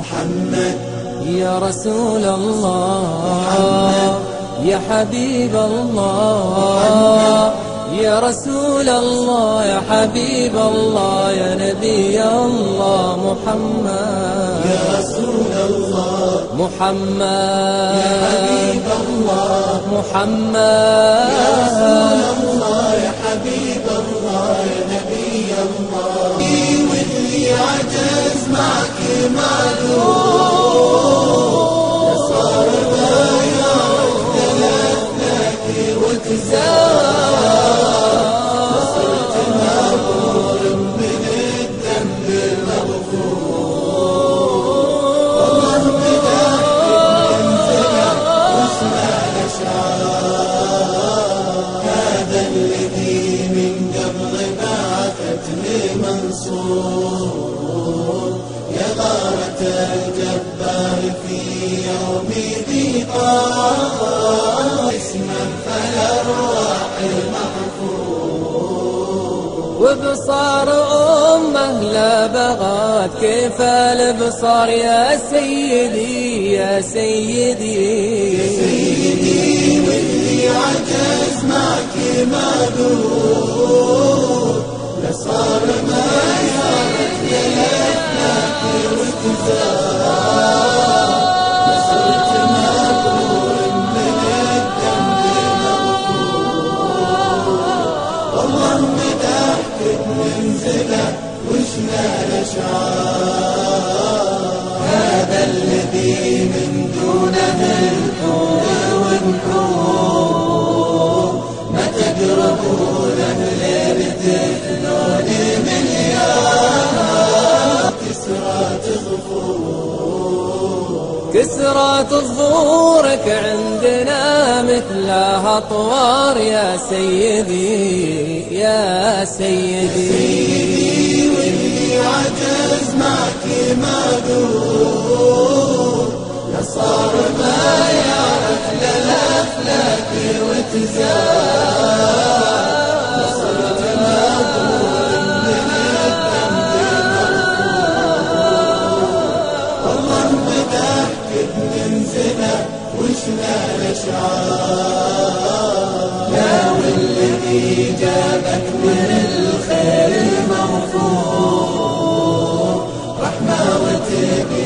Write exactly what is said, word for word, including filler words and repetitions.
محمد يا رسول الله محمد يا حبيب الله يا رسول الله يا حبيب الله يا نبي الله محمد يا رسول الله محمد يا حبيب الله محمد يا رسول الله يا حبيب الله يا نبي الله واللي عجز معك معلوم صار ما يعرف دلالك وتزال صرت مغفور من الذنب المغفور والله مدحك منزلك واسمع الاشعار هذا الذي من قبل بعثتني منصور يا غارة الجبار في يوم ضيقان اسما فالأرواح المحفور وبصار أمه لا بغات كيف البصار يا سيدي يا سيدي يا سيدي واللي عجز معك معذور لصار ما يعرف يلفلك وتزال صرت مغفور من الذنب المغفور والله مدحتك منزله وشنا الاشعار هذا الذي من دونه الحور والنحور ما تقربونه لبتثنون مليار كسرات الظهور كسرات ظهورك عندنا مثلها أطوار يا سيدي يا سيدي سيدي واللي عجز معك معذور لصار ما يعرف للأفلاك وتزال صرت مغفور من الذنب المغفور والله مدحتك منزله وشنا الاشعار يا والذي جابك من الخير المغفور رحمة وتبي